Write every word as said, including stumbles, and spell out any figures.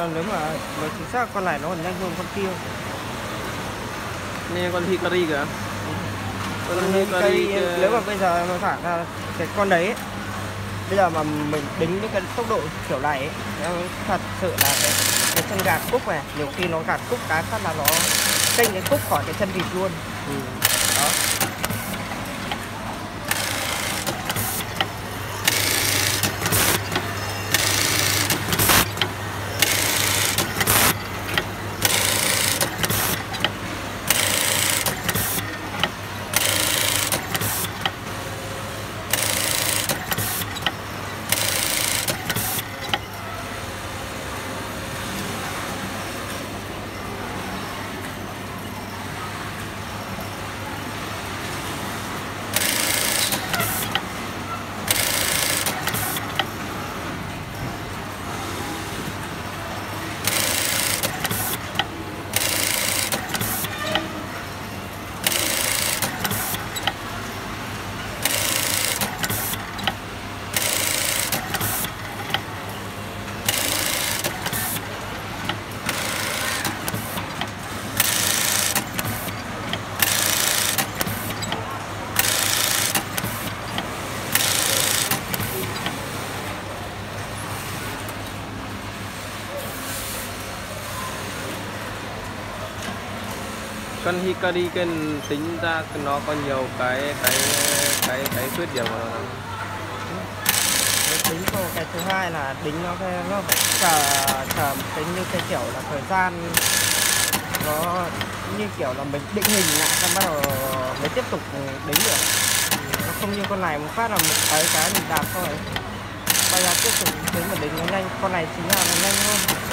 nếu mà nói chính xác con này nó còn nhanh hơn con kia. Nè con Hikari kìa. Con Hikari nếu mà bây giờ nó thả ra cái con đấy ấy, bây giờ mà mình đính những cái tốc độ kiểu này ấy, thật sự là cái, cái chân gạt cúc này nhiều khi nó gạt cúc cái phát là nó kênh cái cúc khỏi cái chân vịt luôn. Ừ. Đó. Con Hikari cái tính ra nó có nhiều cái cái cái cái khuyết điểm của nó. Tính rồi cái thứ hai là đính nó nó chờ chờ tính như cái kiểu là thời gian nó như kiểu là mình định hình lại xong bắt đầu mới tiếp tục đính được. Nó không như con này một phát là một cái cái mình đạp thôi, bây giờ tiếp tục tính mà đính nó nhanh, con này chính là nó nhanh hơn.